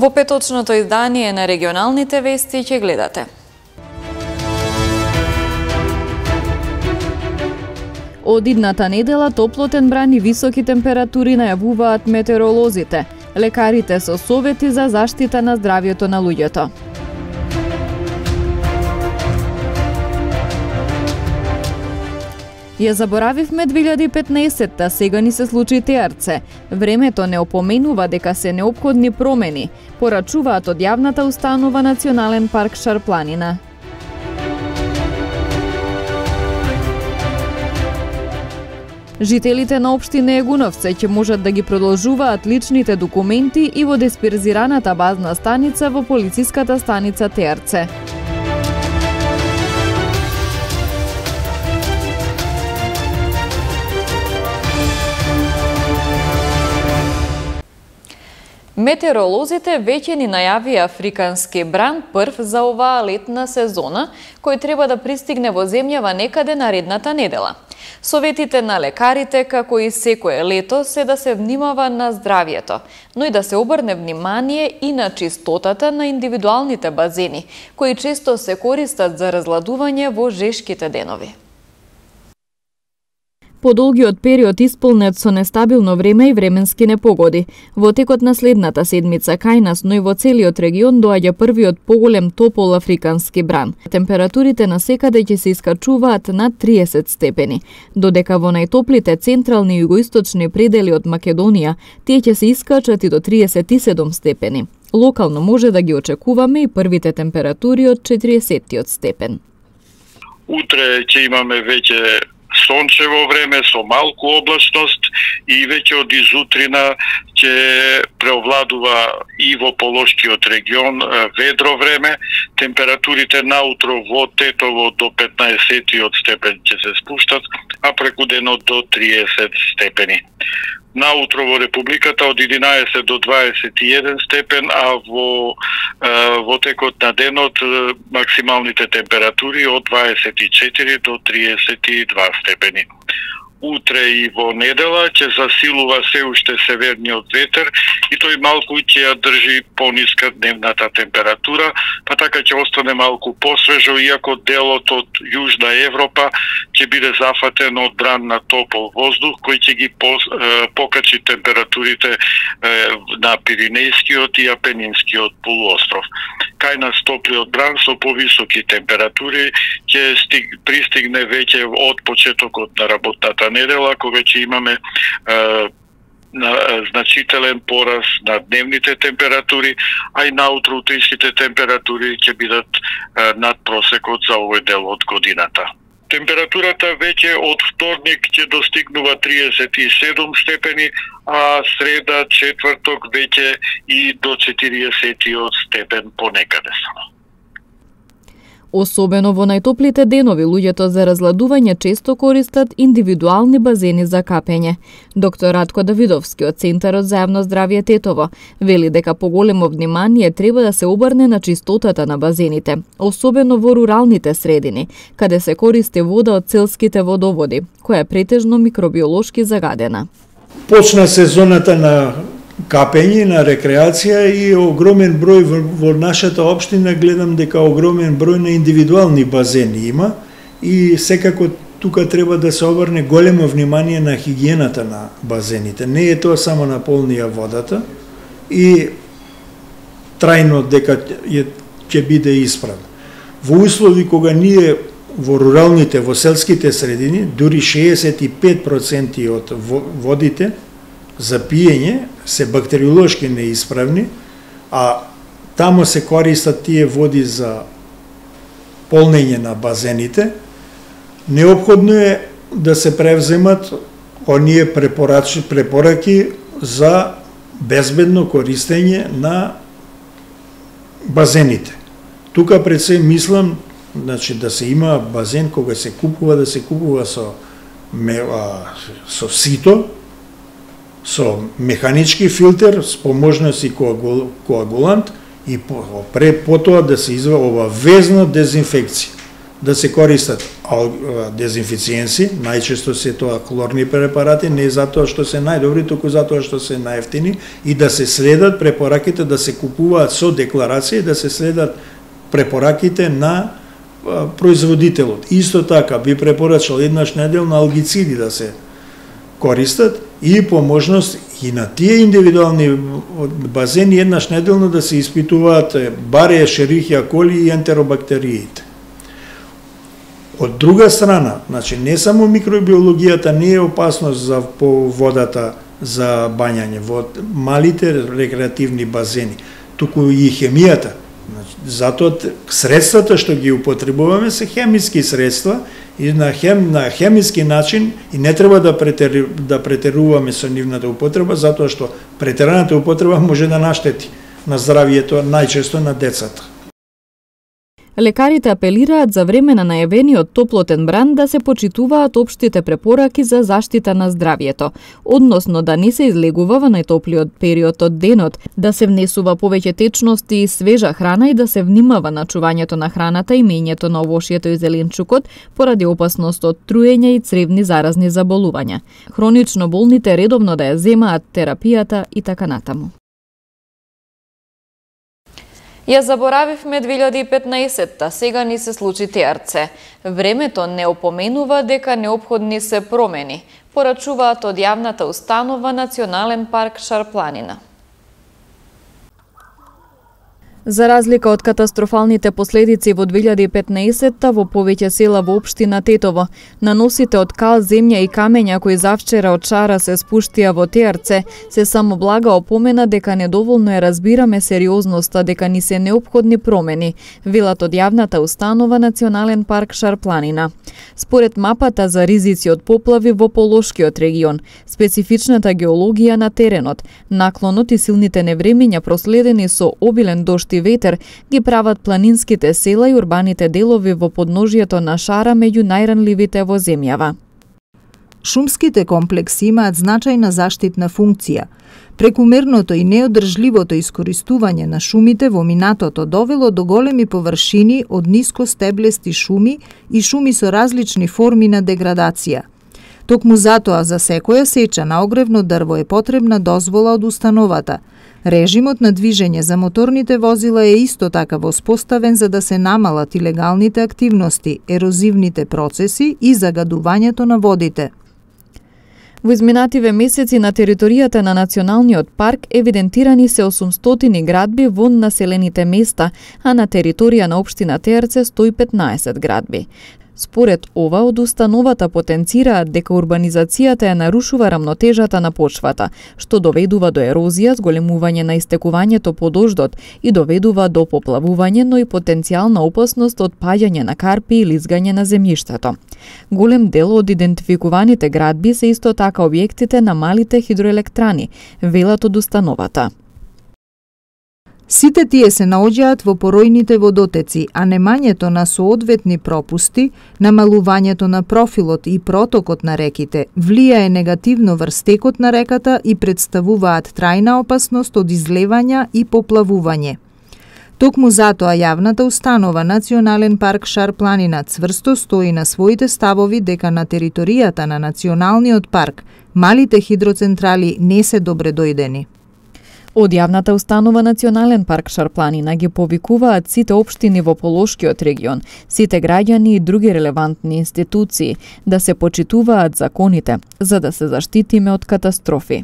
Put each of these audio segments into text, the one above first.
Во петочното издание на регионалните вести ќе гледате. Од идната недела топлотен бран и високи температури најавуваат метеоролозите. Лекарите со совети за заштита на здравјето на луѓето. Ја заборавивме 2015-та, сега ни се случи ТРЦ. Времето не опоменува дека се неопходни промени, порачуваат од јавната установа Национален парк Шарпланина. Жителите на општина Егуновце ќе можат да ги продолжуваат личните документи и во дисперзираната базна станица во полициската станица ТРЦ. Метеоролозите веќе ни најавија африкански бран прв за оваа летна сезона, кој треба да пристигне во земјава некаде наредната недела. Советите на лекарите, како и секое лето, се да се внимава на здравјето, но и да се обрне внимание и на чистотата на индивидуалните базени, кои често се користат за разладување во жешките денови. Подолгиот период исполнет со нестабилно време и временски непогоди. Во текот на следната седмица кај нас, но и во целиот регион доаѓа првиот поголем топол африкански бран. Температурите на секаде ќе се искачуваат над 30 степени, додека во најтоплите централни и југоисточни предели од Македонија тие ќе се искачат и до 37 степени. Локално може да ги очекуваме и првите температури од 40 степен. Утре ќе имаме веќе сончево време со малку облачност и веќе од изутрина ќе преовладува и во Полошкиот регион ведро време. Температурите наутро во Тетово до 15 степен ќе се спуштат, а преку денот до 30 степени. Наутро во Републиката од 11 до 21 степен, а во текот на денот максималните температури од 24 до 32 степени. Утре и во недела ќе засилува се уште северниот ветер и тој малку ќе ја држи пониска дневната температура, па така ќе остане малку посвежо, иако делот од Јужна Европа ќе биде зафатен од бран на топол воздух, кој ќе ги покачи температурите на Пиринејскиот и Апенинскиот полуостров. Кај нас топлиот бран со повисоки температури ќе пристигне веќе од почетокот на работната недела, кога ќе имаме значителен пораст на дневните температури, а и наутро утринските температури ќе бидат над просекот за овој дел од годината. Температурата веќе од вторник ќе достигнува 37 степени, а среда, четврток веќе и до 40 степен понекаде само. Особено во најтоплите денови, луѓето за разладување често користат индивидуални базени за капење. Доктор Радко Давидовски од Центарот за јавно здравје Тетово вели дека поголемо внимание треба да се обрне на чистотата на базените, особено во руралните средини, каде се користи вода од селските водоводи, која е претежно микробиолошки загадена. Почна сезоната на капење, на рекреација и огромен број во нашата општина, гледам дека огромен број на индивидуални базени има и секако тука треба да се обрне големо внимание на хигиената на базените. Не е тоа само на полнија водата и трајно дека ќе биде исправно. Во услови кога ние во руралните, во селските средини, дури 65% од водите за пиење се бактериолошки неисправни, а тамо се користат тие води за полнење на базените, неопходно е да се превземат оние препораки за безбедно користење на базените. Тука пред се мислам, значи, да се има базен кога се купува, да се купува со сито, со механички филтер, с поможност и коагулант и потоа да се извива обавезно дезинфекција. да се користат дезинфициенси, најчесто се тоа хлорни препарати, не затоа што се најдобри, туку затоа што се најевтини, и да се следат препораките, да се купуваат со декларација, да се следат препораките на производителот. Исто така би препорачал еднаш неделно алгициди да се користат и по можност и на тие индивидуални базени еднаш неделно да се испитуваат баре, шерихија, коли и ентеробактериите. Од друга страна, значи не само микробиологијата не е опасност за по водата за бањање во малите рекреативни базени, туку и хемијата. Значи, затоа средствата што ги употребуваме се хемиски средства и на хемиски начин и не треба да претеруваме со нивната употреба, затоа што претераната употреба може да наштети на здравието најчесто на децата. Лекарите апелираат за време на најавениот топлотен бран да се почитуваат општите препораки за заштита на здравието, односно да не се излегува во најтоплиот период од денот, да се внесува повеќе течности и свежа храна и да се внимава на чувањето на храната и мењето на овошјето и зеленчукот поради опасност од труење и цревни заразни заболувања. Хронично болните редовно да ја земаат терапијата и така натаму. Ја заборавивме 2015-та, сега ни се случи ТРЦ. Времето не опоменува дека неопходни се промени, порачуваат од јавната установа Национален парк Шарпланина. За разлика од катастрофалните последици во 2015-та во повеќе села во општина Тетово, наносите од кал, земја и камења кои завчера од шара се спуштија во ТРЦ, се само блага опомена дека недоволно ја разбираме сериозноста дека ни се неопходни промени, велат од јавната установа Национален парк Шарпланина. Според мапата за ризици од поплави во Полошкиот регион, специфичната геологија на теренот, наклонот и силните невремиња проследени со обилен дожд и ветер ги прават планинските села и урбаните делови во подножјето на шара меѓу најранливите во земјава. Шумските комплекси имаат значајна заштитна функција. Прекумерното и неодржливото искористување на шумите во минатото довело до големи површини од ниско стеблести шуми и шуми со различни форми на деградација. Токму затоа за секоја сеча на огревно дрво е потребна дозвола од установата. Режимот на движење за моторните возила е исто така воспоставен за да се намалат илегалните активности, ерозивните процеси и загадувањето на водите. Во изминативе месеци на територијата на Националниот парк евидентирани се 800 градби во населените места, а на територија на општина ТРЦ 115 градби. Според ова, од установата потенцираат дека урбанизацијата ја нарушува рамнотежата на почвата, што доведува до ерозија, зголемување на истекувањето по дождот и доведува до поплавување, но и потенцијална опасност од паѓање на карпи и лизгање на земјиштето. Голем дел од идентификуваните градби се исто така објектите на малите хидроелектрани, велат од установата. Сите тие се наоѓаат во поројните водотеци, а немањето на соодветни пропусти, намалувањето на профилот и протокот на реките влијае негативно врз текот на реката и представуваат трајна опасност од излевања и поплавување. Токму затоа јавната установа Национален парк Шарпланина цврсто стои на своите ставови дека на територијата на Националниот парк малите хидроцентрали не се добре дојдени. Од јавната установа Национален парк Шарпланина ги повикуваат сите општини во Полошкиот регион, сите граѓани и други релевантни институции да се почитуваат законите, за да се заштитиме од катастрофи.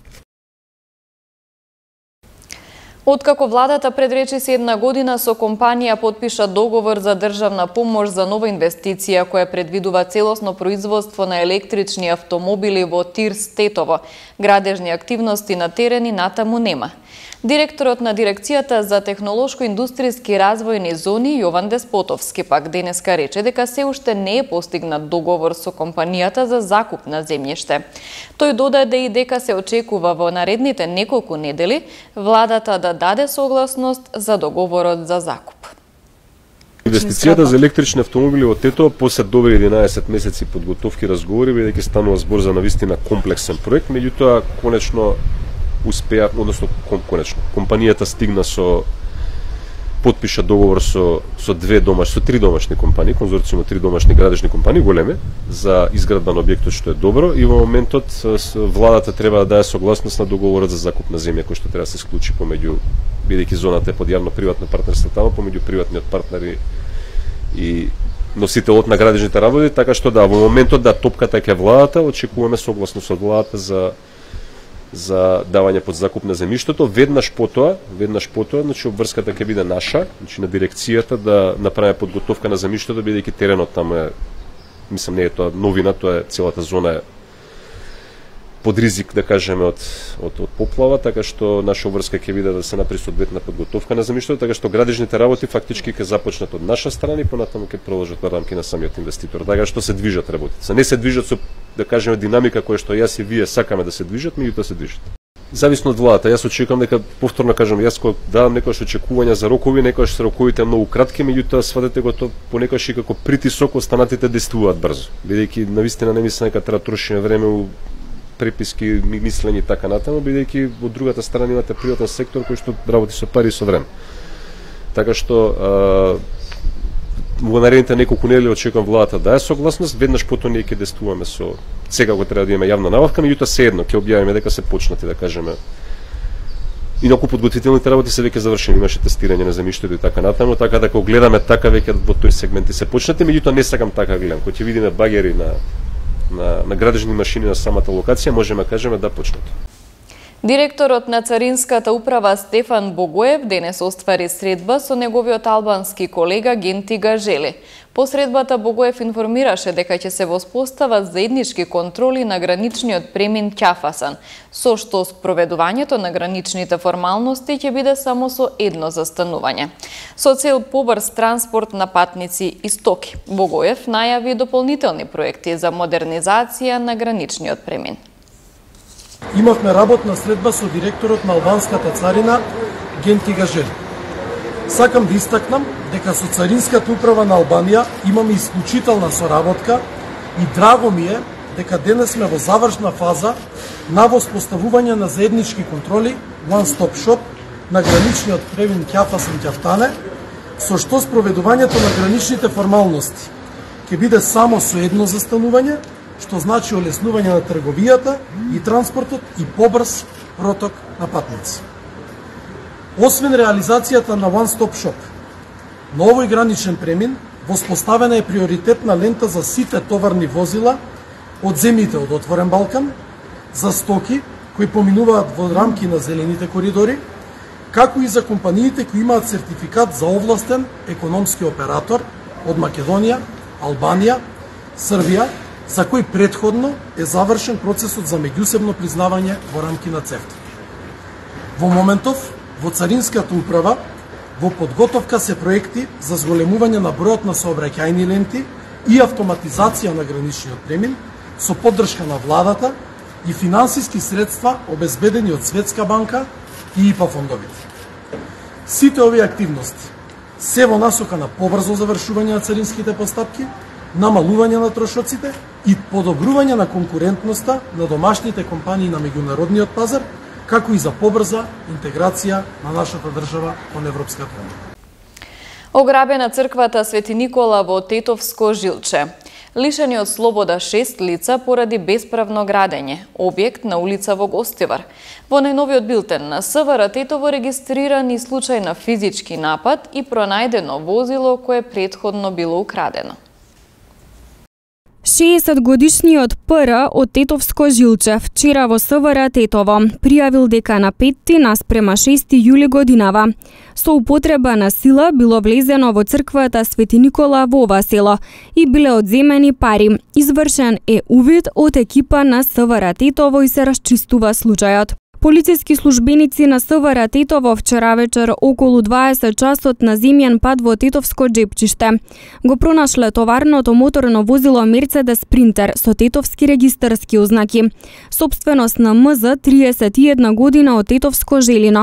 Откако владата пред речиси една година со компанија потпиша договор за државна помош за нова инвестиција која предвидува целосно производство на електрични автомобили во ТИРС Тетово, градежни активности на терени натаму нема. Директорот на Дирекцијата за технолошко-индустријски развојни зони Јован Деспотовски пак денеска рече дека се уште не е постигнат договор со компанијата за закуп на земјиште. Тој додаде и дека се очекува во наредните неколку недели владата да даде согласност за договорот за закуп. Инвестицијата за електрични автомобили во Тетово после добри 11 месеци подготовки разговори, бидејќи станува збор за навистина комплексен проект, меѓутоа конечно успеа, односно конечно, компанијата стигна со потпиша договор со три домашни компании, конзорциум од 3 домашни градежни компании големи за изградба на објектот, што е добро, и во моментот владата треба да даде согласност на договорот за закуп на земја кој што треба да се склучи помеѓу, бидејќи зоната е под јавно-приватно партнерство таму, помеѓу приватниот партнер и носителот на градежните работи, така што да, во моментот да топката ќе владата, очекуваме согласност од владата за давање под закуп на земјиштето. Веднаш потоа, значи обврската ќе биде наша, значи на дирекцијата да направи подготовка на земјиштето, бидејќи теренот таму е, мислам не е тоа новина, тоа е целата зона е под ризик, да кажеме, од поплава, така што наша обврска ќе биде да се направи соодветна подготовка на земјиштето, така што градежните работи фактички ќе започнат од наша страна и понатаму ќе продолжат во рамки на самиот инвеститор. Така што се движат работите. Не се движат со, да кажеме, динамика која што јас и вие сакаме да се движат, меѓутоа се движат. Зависно од владата, јас очекувам дека, повторно кажам, јас кога давам некојаш очекувања за рокови, некојаш се роковите многу кратки, меѓутоа сватете го тоа понекогаш и како притисок останатите действуваат брзо, бидејќи навистина не мислам дека треба трошиме време у преписки, мислење и така натаму, бидејќи од другата страна имате приватен сектор кој што работи со пари и со време. Така што во наредните неколку недели очекувам владата да е согласност, веднаш потоа ние ќе действуваме со сега го треба да имаме јавна набавка, меѓутоа sejedno ќе објавиме дека се почнати, да кажеме. Инаку подготвителните работи се веќе завршени, имаше тестирање на земјиштето и така натаму, така да кога гледаме така веќе во тој сегменти се почнати, меѓутоа не сакам така гледам. Кога ќе видиме багери на градежни машини на самата локација, можеме кажеме да почнат. Директорот на Царинската управа Стефан Богоев денес оствари средба со неговиот албански колега Генти Гажели. По средбата Богоев информираше дека ќе се воспостават заеднички контроли на граничниот премин Ќафасан, со што спроведувањето на граничните формалности ќе биде само со едно застанување. Со цел побрз транспорт на патници и стоки, Богоев најави дополнителни проекти за модернизација на граничниот премин. Имавме работна средба со директорот на албанската царина Генти Гажели. Сакам да истакнам дека со Царинската управа на Албанија имаме исклучителна соработка и драго ми е дека денес сме во завршна фаза на воспоставување на заеднички контроли One Stop Shop на граничниот премин Ќафасан-Ќафтане, со што спроведувањето на граничните формалности ќе биде само со едно застанување, што значи олеснување на трговијата и транспортот и побрз проток на патници. Освен реализацијата на One Stop Shop, на овој граничен премин воспоставена е приоритетна лента за сите товарни возила од земјите од Отворен Балкан, за стоки кои поминуваат во рамки на зелените коридори, како и за компаниите кои имаат сертификат за овластен економски оператор од Македонија, Албанија, Србија, за кој претходно е завршен процесот за меѓусебно признавање во рамки на ЦЕФТА. Во моментов, во Царинската управа, во подготовка се проекти за зголемување на бројот на сообраќајни ленти и автоматизација на граничниот премин со поддршка на владата и финансиски средства обезбедени од Светска банка и ИПА фондовите. Сите овие активности се во насока на побрзо завршување на царинските постапки, намалување на трошоците и подобрување на конкурентноста на домашните компании на меѓународниот пазар, како и за побрза интеграција на нашата држава кон Европската унија. Ограбена црквата Свети Никола во Тетовско Жилче. Лишени од слобода 6 лица поради бесправно градење, објект на улица во Гостивар. Во најновиот билтен на СВР Тетово регистриран и случај на физички напад и пронајдено возило кое претходно било украдено. 60-годишниот ПР од Тетовско Жилче вчера во СВР Тетово пријавил дека на 5 наспрема 6 јули годинава со употреба на сила било влезено во црквата Свети Никола во ова село и биле одземени пари. Извршен е увид од екипа на СВР Тетово и се расчистува случајот. Полициски службеници на СВР Тетово вчера вечер околу 20 часот на земјен пат во Тетовско Джепчиште го пронашле товарното моторно возило Мерцедес Спринтер со тетовски регистарски ознаки, сопственост на МЗ 31 година од Тетовско Желино,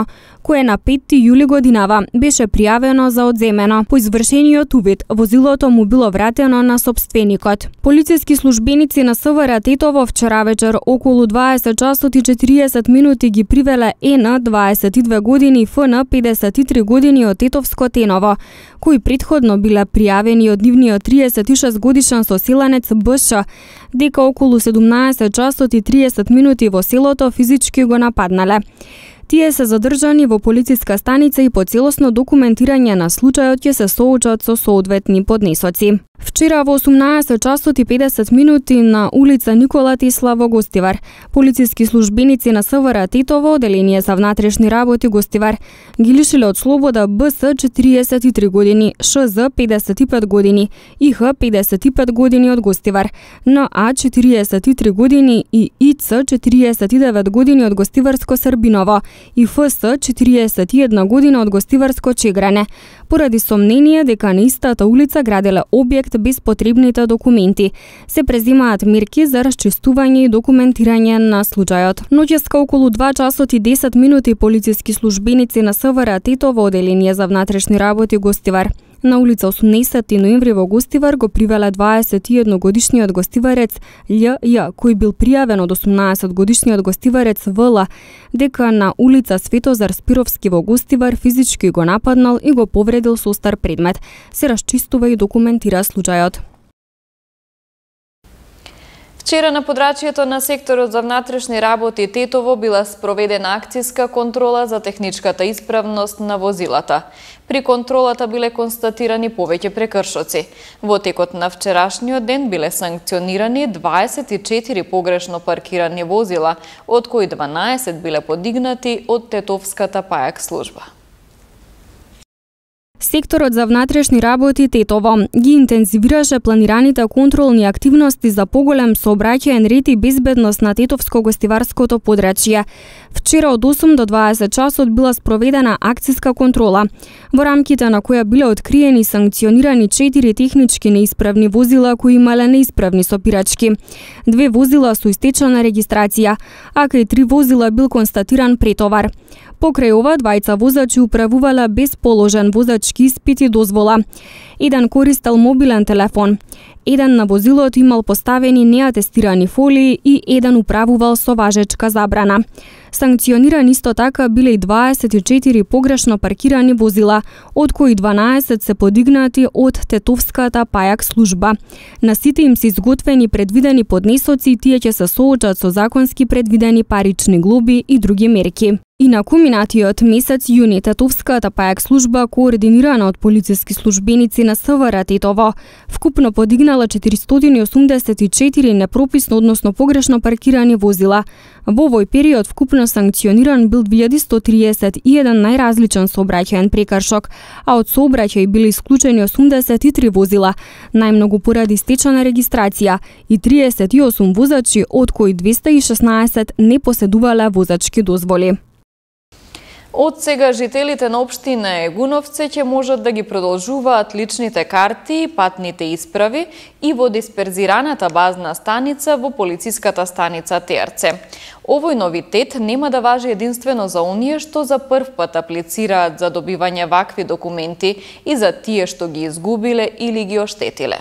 кое на 5 јули годинава беше пријавено за одземено. По извршениот увид, возилото му било вратено на сопственикот. Полициски службеници на СВР Тетово вчера вечер околу 20 часот и 40 минути ги привеле ЕН 22 години и ФН 53 години од Тетовско Теново, кои претходно биле пријавени од нивниот 36 годишен соселанец БШ, дека околу 17 часот и 30 минути во селото физички го нападнале. Тие се задржани во полициска станица и по целосно документирање на случајот ќе се соочат со соодветни поднесоци. Вчера во 18 часот и 50 минути на улица Никола Тесла во Гостивар, полициски службеници на СВР Тетово, Оделение за внатрешни работи Гостивар, ги лишиле од слобода БС 43 години, ШЗ 55 години, ИХ 55 години од Гостивар, НА 43 години и ИЦ 49 години од Гостиварско Србиново и ФС 41 година од Гостиварско Чегране, поради сомнение дека на истата улица граделе објект без потребните документи. Се презимаат мерки за расчистување и документирање на случајот. Ноќеска околу 2 часот и 10 минути полициски службеници на СВР Тетово, Оделение за внатрешни работи Гостивар, на улица 18 ноември во Гостивар го привеле 21 годишниот гостиварец љ, кој бил пријавен од 18 годишниот гостиварец ВЛ, дека на улица Светозар Спировски во Гостивар физички го нападнал и го повредил со стар предмет. Се расчистува и документира случајот. Вчера на подрачјето на секторот за внатрешни работи Тетово била спроведена акцијска контрола за техничката исправност на возилата. При контролата биле констатирани повеќе прекршоци. Во текот на вчерашниот ден биле санкционирани 24 погрешно паркирани возила, од кои 12 биле подигнати од Тетовската ПАЕК служба. Секторот за внатрешни работи Тетово ги интензивираше планираните контролни активности за поголем сообраќаен ред и безбедност на Тетовско-гостиварското подрачје. Вчера од 8 до 20 часот била спроведена акцијска контрола, во рамките на која биле откриени и санкционирани 4 технички неисправни возила кои имале неисправни сопирачки. 2 возила со истечена регистрација, а кај 3 возила бил констатиран претовар. Покрај ова, двајца возачи управувале без положен возачки испит и дозвола. Еден користел мобилен телефон, еден на возилото имал поставени неатестирани фолии и еден управувал со важечка забрана. Санкционирани исто така биле и 24 погрешно паркирани возила, од кои 12 се подигнати од Тетовската ПАЕК служба. На сите им се изготвени предвидени поднесоци и тие ќе се соочат со законски предвидени парични глоби и други мерки. И на куминатиот месец јуни Тетовската ПАЕК служба, координирана од полициски службеници на СВР Тетово, вкупно подигнала 484 непрописно, односно погрешно паркирани возила. Во овој период вкупно санкциониран бил 2131 најразличен сообраќаен прекршок, а од сообраќај биле исклучени 83 возила, најмногу поради стечена регистрација, и 38 возачи, од кои 216 не поседувале возачки дозволи. Од сега жителите на општина Егуновци ќе можат да ги продолжуваат личните карти и патните исправи и во дисперзираната базна станица во полициската станица Теарце. Овој новитет нема да важи единствено за оние што за прв пат аплицираат за добивање вакви документи и за тие што ги изгубиле или ги оштетиле.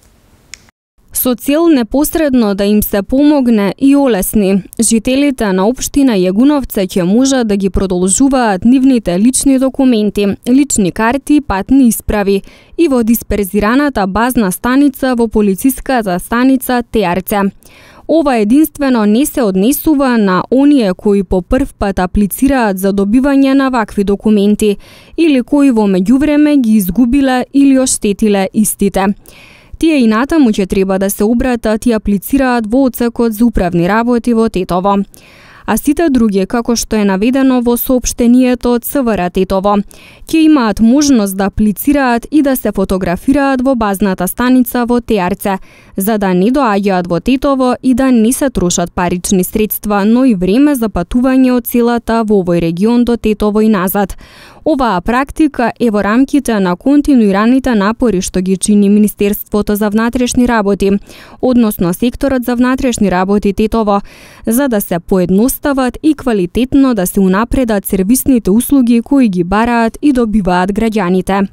Со цел непосредно да им се помогне и олесни, жителите на општина Јегуновци ќе можат да ги продолжуваат нивните лични документи, лични карти, патни исправи и во дисперзираната базна станица во полициската станица Теарце. Ова единствено не се однесува на оние кои по прв пат аплицираат за добивање на вакви документи или кои во меѓувреме ги изгубиле или оштетиле истите. Тие и натаму ќе треба да се обратат и аплицираат во одсекот за управни работи во Тетово. А сите други, како што е наведено во соопштението од СВР Тетово, ќе имаат можност да аплицираат и да се фотографираат во базната станица во Теарце, за да не доаѓаат во Тетово и да не се трошат парични средства, но и време за патување од селата во овој регион до Тетово и назад. Оваа практика е во рамките на континуираните напори што ги чини Министерството за внатрешни работи, односно секторот за внатрешни работи Тетово, за да се поедностави настават и квалитетно да се унапредат сервисните услуги кои ги бараат и добиваат граѓаните.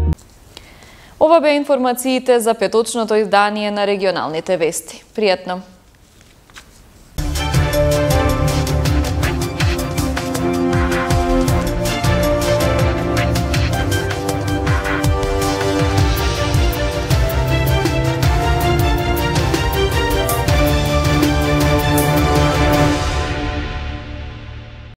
Ова беа информациите за петочното издание на регионалните вести. Пријатно!